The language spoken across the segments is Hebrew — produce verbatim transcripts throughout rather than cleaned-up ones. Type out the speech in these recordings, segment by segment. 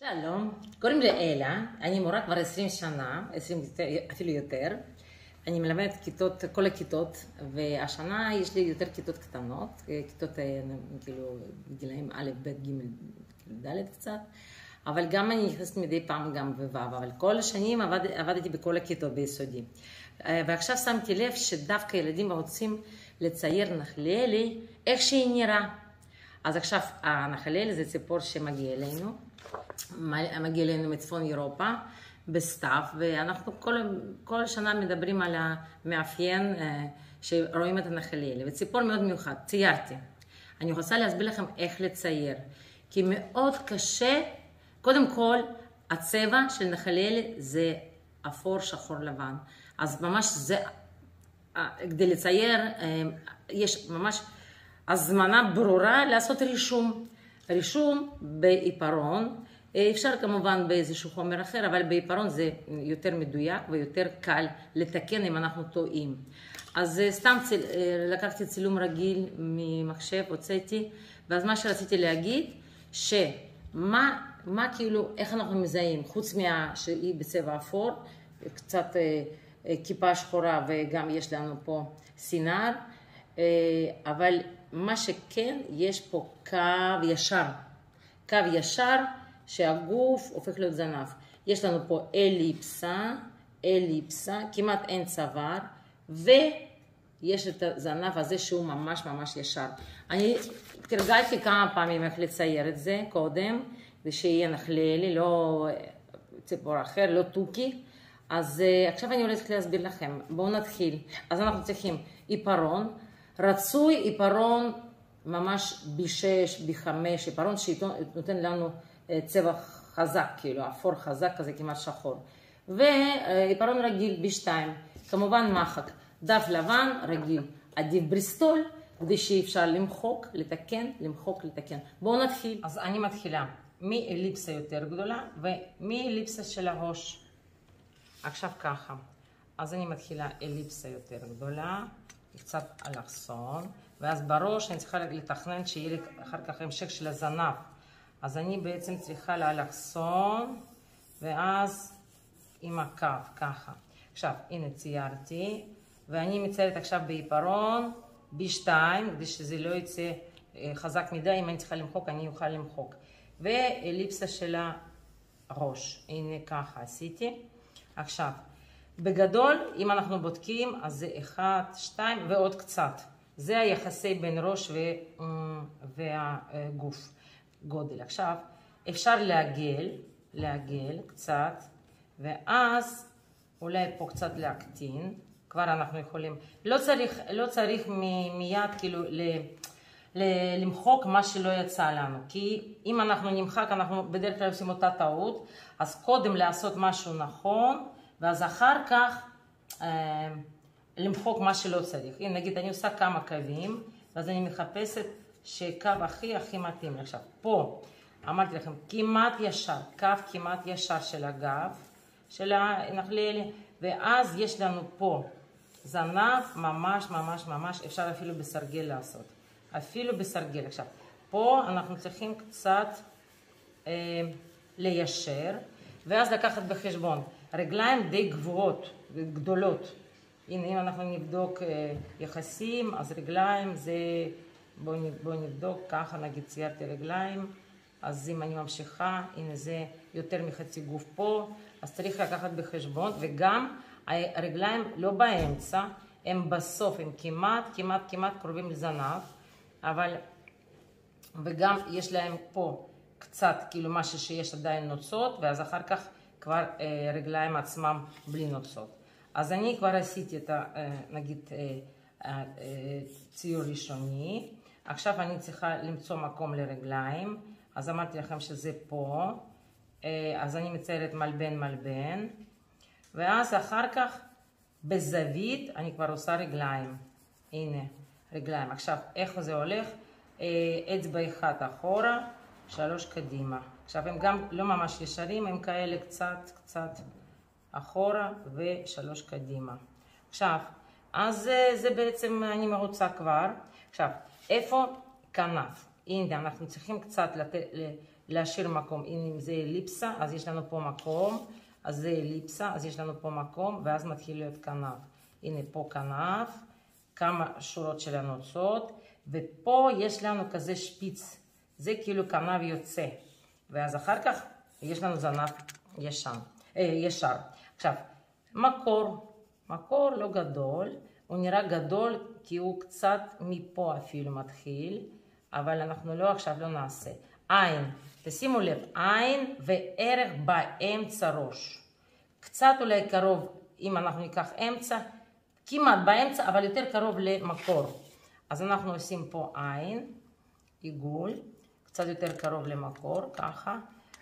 שלום, קוראים לי אלה, אני מורה כבר עשרים שנה, עשרים, אפילו יותר. אני מלמדת כיתות, כל הכיתות, והשנה יש לי יותר כיתות קטנות, כיתות כאילו גילאים א', ב', ג', ד' קצת, אבל גם אני נכנסת מדי פעם גם בו', אבל כל השנים עבד, עבדתי בכל הכיתות ביסודי. ועכשיו שמתי לב שדווקא ילדים רוצים לצייר נחליאלי איך שהיא נראה. אז עכשיו הנחליאלי זה ציפור שמגיע אלינו. מגיע אלינו מצפון אירופה בסתיו, ואנחנו כל, כל שנה מדברים על המאפיין שרואים את הנחליאלי, וציפור מאוד מיוחד, ציירתי. אני רוצה להסביר לכם איך לצייר, כי מאוד קשה, קודם כל הצבע של נחליאלי זה אפור, שחור, לבן, אז ממש זה, כדי לצייר יש ממש הזמנה ברורה לעשות רישום, רישום בעיפרון, אפשר כמובן באיזשהו חומר אחר, אבל בעיפרון זה יותר מדויק ויותר קל לתקן אם אנחנו טועים. אז סתם צל... לקחתי צילום רגיל ממחשב, הוצאתי, ואז מה שרציתי להגיד, שמה, מה כאילו, איך אנחנו מזהים, חוץ מה שהיא בצבע אפור, קצת כיפה שחורה וגם יש לנו פה סינר, אבל מה שכן, יש פה קו ישר, קו ישר, שהגוף הופך להיות זנב. יש לנו פה אליפסה, אליפסה, כמעט אין צוואר, ויש את הזנב הזה שהוא ממש ממש ישר. אני תרגלתי כמה פעמים איך לצייר את זה קודם, ושיהיה נחליאלי, לא ציפור אחר, לא תוכי. אז עכשיו אני הולכת להסביר לכם. בואו נתחיל. אז אנחנו צריכים עיפרון, רצוי עיפרון ממש ב-שש, ב-חמש, עיפרון שנותן לנו צבע חזק, כאילו, אפור חזק כזה, כמעט שחור. ועיפרון רגיל ב-שתיים, כמובן מחק, דף לבן רגיל, עדיף בריסטול, כדי שאפשר למחוק, לתקן, למחוק, לתקן. בואו נתחיל. אז אני מתחילה מאליפסה יותר גדולה ומאליפסה של הראש. עכשיו ככה. אז אני מתחילה אליפסה יותר גדולה, קצת אלכסון, ואז בראש אני צריכה לתכנן שיהיה לי אחר כך המשך של הזנב. אז אני בעצם צריכה לאלכסון, ואז עם הקו, ככה. עכשיו, הנה ציירתי, ואני מציירת עכשיו בעיפרון, ב-שתיים, כדי שזה לא יצא חזק מדי, אם אני צריכה למחוק, אני אוכל למחוק. ואליפסה של הראש, הנה ככה עשיתי. עכשיו, בגדול, אם אנחנו בודקים, אז זה אחד, שתיים ועוד קצת. זה היחסי בין ראש ו... והגוף. גודל. עכשיו, אפשר לעגל, לעגל קצת, ואז אולי פה קצת להקטין, כבר אנחנו יכולים, לא צריך, לא צריך מיד כאילו ל, ל, למחוק מה שלא יצא לנו, כי אם אנחנו נמחק, אנחנו בדרך כלל עושים אותה טעות, אז קודם לעשות משהו נכון, ואז אחר כך אה, למחוק מה שלא צריך. הנה, נגיד, אני עושה כמה קווים, ואז אני מחפשת שקו הכי הכי מתאים. עכשיו, פה אמרתי לכם, כמעט ישר, קו כמעט ישר של הגב, של הנחליאלי, ואז יש לנו פה זנב ממש ממש ממש, אפשר אפילו בסרגל לעשות. אפילו בסרגל. עכשיו, פה אנחנו צריכים קצת אה, ליישר, ואז לקחת בחשבון. רגליים די גבוהות, גדולות. הנה, אם אנחנו נבדוק אה, יחסים, אז רגליים זה... בואו בוא נבדוק, ככה נגיד ציירתי רגליים, אז אם אני ממשיכה, הנה זה יותר מחצי גוף פה, אז צריך לקחת בחשבון, וגם הרגליים לא באמצע, הם בסוף, הם כמעט, כמעט, כמעט קרובים לזנב, אבל, וגם יש להם פה קצת, כאילו משהו שיש עדיין נוצות, ואז אחר כך כבר אה, רגליים עצמם בלי נוצות. אז אני כבר עשיתי את ה, אה, נגיד, אה, אה, ציור ראשוני, עכשיו אני צריכה למצוא מקום לרגליים, אז אמרתי לכם שזה פה, אז אני מציירת מלבן מלבן, ואז אחר כך בזווית אני כבר עושה רגליים, הנה רגליים. עכשיו איך זה הולך? אצבע אחת אחורה, שלוש קדימה. עכשיו הם גם לא ממש ישרים, הם כאלה קצת קצת אחורה ושלוש קדימה. עכשיו, אז זה, זה בעצם אני מרוצה כבר. עכשיו, איפה כנף? הנה, אנחנו צריכים קצת לת... להשאיר מקום. הנה, אם זה אליפסה, אז יש לנו פה מקום, אז זה אליפסה, אז יש לנו פה מקום, ואז מתחיל להיות כנף. הנה פה כנף, כמה שורות של הנוצות, ופה יש לנו כזה שפיץ, זה כאילו כנף יוצא, ואז אחר כך יש לנו זנב ישן, אה, ישר. עכשיו, מקור, מקור לא גדול, הוא נראה גדול כי הוא קצת מפה אפילו מתחיל, אבל אנחנו לא עכשיו לא נעשה. עין, תשימו לב, עין וערך באמצע ראש. קצת אולי קרוב, אם אנחנו ניקח אמצע, כמעט באמצע, אבל יותר קרוב למקור. אז אנחנו עושים פה עין, עיגול, קצת יותר קרוב למקור, ככה.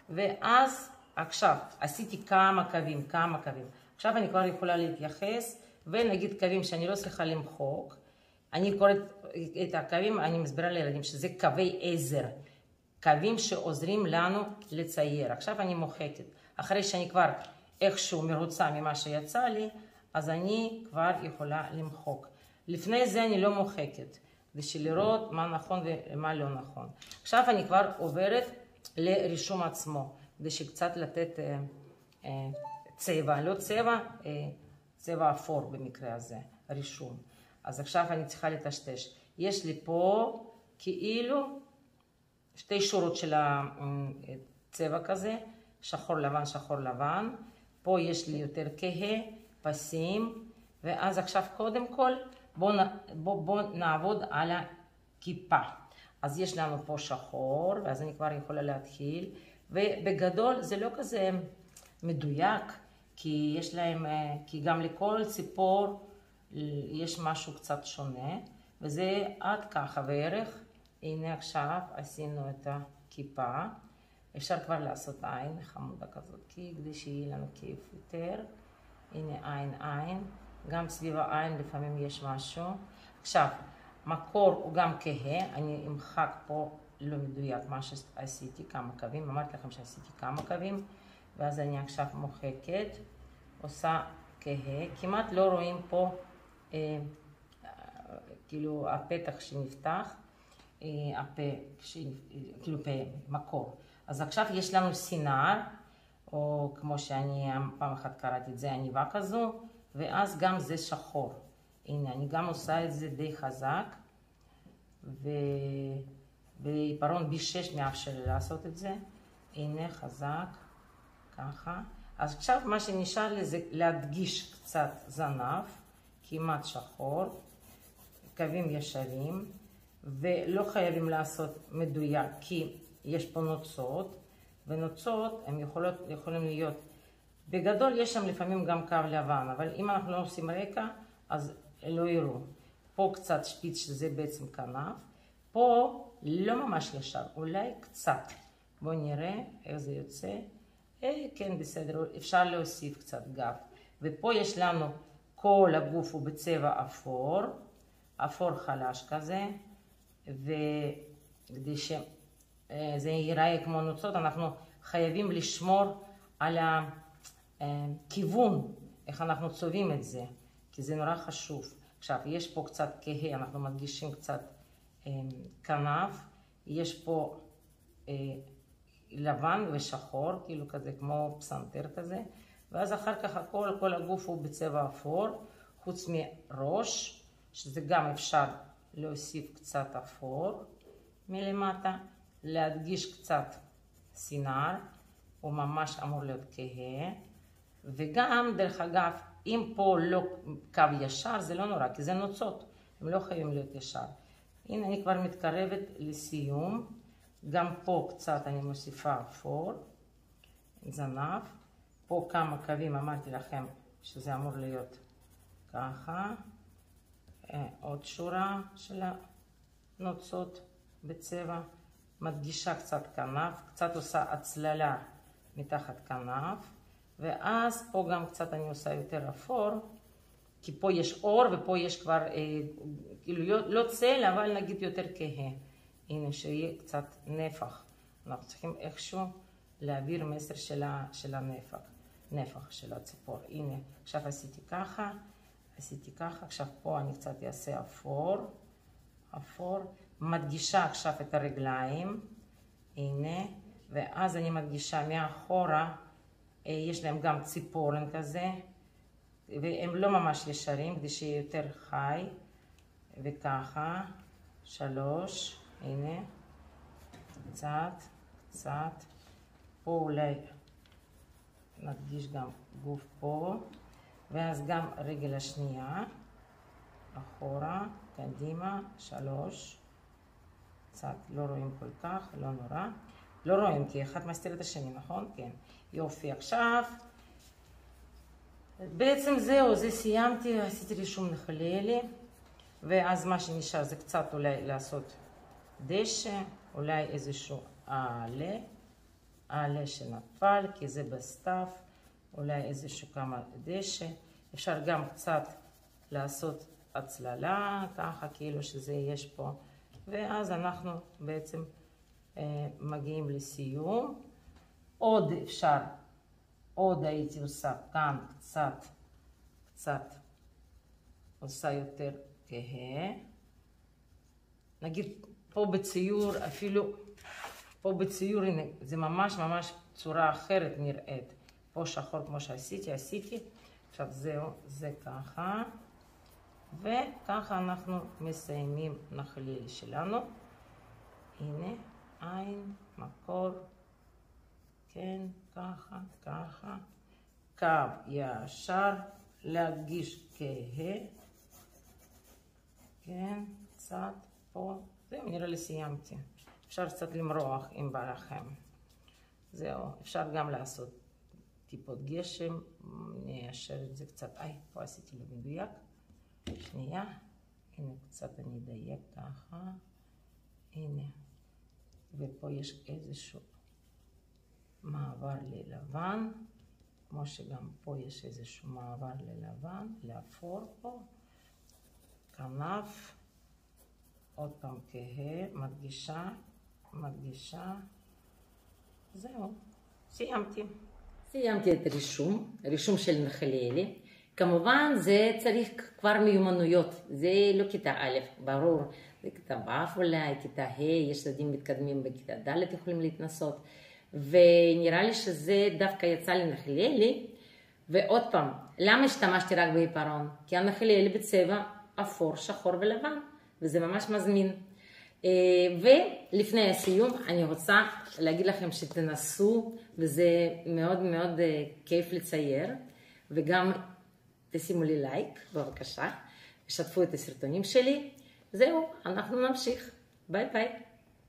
ואז עכשיו עשיתי כמה קווים, כמה קווים. עכשיו אני כבר יכולה להתייחס, ונגיד קווים שאני לא צריכה למחוק. אני קוראת את הקווים, אני מסבירה לילדים שזה קווי עזר. קווים שעוזרים לנו לצייר. עכשיו אני מוחקת. אחרי שאני כבר איכשהו מרוצה ממה שיצא לי, אז אני כבר יכולה למחוק. לפני זה אני לא מוחקת, בשביל לראות מה נכון ומה לא נכון. עכשיו אני כבר עוברת לרישום עצמו, כדי שקצת לתת אה, אה, צבע, לא צבע, אה, צבע אפור במקרה הזה, רישום. אז עכשיו אני צריכה לטשטש. יש לי פה כאילו שתי שורות של הצבע כזה, שחור לבן, שחור לבן. פה יש לי יותר כהה, פסים, ואז עכשיו קודם כל בואו בוא, בוא נעבוד על הכיפה. אז יש לנו פה שחור, ואז אני כבר יכולה להתחיל, ובגדול זה לא כזה מדויק, כי יש להם, כי גם לכל ציפור יש משהו קצת שונה, וזה עד ככה בערך. הנה עכשיו עשינו את הכיפה. אפשר כבר לעשות עין חמודה כזאת, כדי שיהיה לנו כיף יותר. הנה עין עין, גם סביב העין לפעמים יש משהו. עכשיו, מקור הוא גם כהה, אני אמחק פה לא מדויק מה שעשיתי, כמה קווים, אמרתי לכם שעשיתי כמה קווים, ואז אני עכשיו מוחקת, עושה כהה, כמעט לא רואים פה אה, כאילו הפתח שנפתח, אה, הפה, כאילו פה, מקור. אז עכשיו יש לנו סינר, או כמו שאני פעם אחת קראתי את זה, עניבה כזו, ואז גם זה שחור. הנה, אני גם עושה את זה די חזק, ובעיפרון בי שש מאפשר לי לעשות את זה. הנה, חזק, ככה. אז עכשיו מה שנשאר לי זה להדגיש קצת זנב, כמעט שחור, קווים ישרים, ולא חייבים לעשות מדויק, כי יש פה נוצות, ונוצות הם יכולות, יכולים להיות, בגדול יש שם לפעמים גם קו לבן, אבל אם אנחנו לא עושים רקע, אז לא יראו. פה קצת שפיץ שזה בעצם כנף, פה לא ממש ישר, אולי קצת. בואו נראה איך זה יוצא. אה, כן, בסדר, אפשר להוסיף קצת גב. ופה יש לנו, כל הגוף הוא בצבע אפור, אפור חלש כזה, וכדי שזה ייראה כמו נוצות, אנחנו חייבים לשמור על הכיוון, איך אנחנו צובעים את זה, כי זה נורא חשוב. עכשיו, יש פה קצת כהה, אנחנו מדגישים קצת כנף, יש פה לבן ושחור, כאילו כזה, כמו פסנתר כזה, ואז אחר כך הכל, כל הגוף הוא בצבע אפור, חוץ מראש, שזה גם אפשר להוסיף קצת אפור מלמטה, להדגיש קצת סינר, הוא ממש אמור להיות כהה, וגם דרך אגב, אם פה לא קו ישר, זה לא נורא, כי זה נוצות, הם לא חייבים להיות ישר. הנה אני כבר מתקרבת לסיום, גם פה קצת אני מוסיפה אפור, זנב, פה כמה קווים, אמרתי לכם שזה אמור להיות ככה, עוד שורה של הנוצות בצבע, מדגישה קצת כנף, קצת עושה הצללה מתחת כנף, ואז פה גם קצת אני עושה יותר אפור, כי פה יש אור ופה יש כבר, אה, כאילו לא צל, אבל נגיד יותר כהה. הנה שיהיה קצת נפח. אנחנו צריכים איכשהו להעביר מסר של, ה, של הנפח, נפח של הציפור. הנה, עכשיו עשיתי ככה, עשיתי ככה, עכשיו פה אני קצת אעשה אפור, אפור, מדגישה עכשיו את הרגליים, הנה, ואז אני מדגישה מאחורה, יש להם גם ציפורן כזה, והם לא ממש ישרים, כדי שיהיה יותר חי, וככה, שלוש, הנה, קצת, קצת, פה אולי נדגיש גם גוף פה, ואז גם רגל השנייה, אחורה, קדימה, שלוש, קצת לא רואים כל כך, לא נורא, לא רואים כי אחד מסתיר את השני, נכון? כן, יופי, עכשיו, בעצם זהו, זה סיימתי, עשיתי רישום נחליאלי, ואז מה שנשאר זה קצת אולי לעשות דשא, אולי איזשהו עלה, העלה שנפל, כי זה בסתיו, אולי איזשהו כמה דשא. אפשר גם קצת לעשות הצללה, ככה כאילו שזה יש פה. ואז אנחנו בעצם אה, מגיעים לסיום. עוד אפשר, עוד הייתי עושה כאן קצת, קצת, עושה יותר כהה. נגיד פה בציור אפילו, פה בציור, הנה, זה ממש ממש צורה אחרת נראית. פה שחור כמו שעשיתי, עשיתי. עכשיו זהו, זה ככה. וככה אנחנו מסיימים נחליל שלנו. הנה, עין, מקור. כן, ככה, ככה. קו ישר, להגיש כהה. כן, קצת פה. זהו, נראה לי סיימתי. אפשר קצת למרוח אם בא לכם. זהו, אפשר גם לעשות טיפות גשם. ניישר את זה קצת. איי, פה עשיתי לו מדויק. שנייה. הנה, קצת אני אדייק ככה. הנה. ופה יש איזשהו מעבר ללבן. כמו שגם פה יש איזשהו מעבר ללבן. לאפור פה. כנף. עוד פעם כהה, מדגישה, מדגישה, זהו, סיימתי. סיימתי את הרישום, רישום של נחליאלי. כמובן זה צריך כבר מיומנויות, זה לא כיתה א', ברור, זה כיתה ו' אולי, כיתה ה', יש ילדים מתקדמים בכיתה ד' יכולים להתנסות, ונראה לי שזה דווקא יצא לי נחליאלי, ועוד פעם, למה השתמשתי רק בעיפרון? כי הנחליאלי בצבע אפור, שחור ולבן. וזה ממש מזמין. ולפני הסיום אני רוצה להגיד לכם שתנסו, וזה מאוד מאוד כיף לצייר, וגם תשימו לי לייק, בבקשה, ושתפו את הסרטונים שלי. זהו, אנחנו נמשיך. ביי ביי.